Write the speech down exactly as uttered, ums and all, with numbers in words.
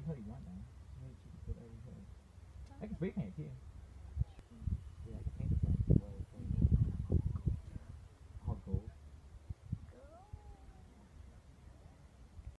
hoodie right now. Maybe she can put over here. I can speak here too.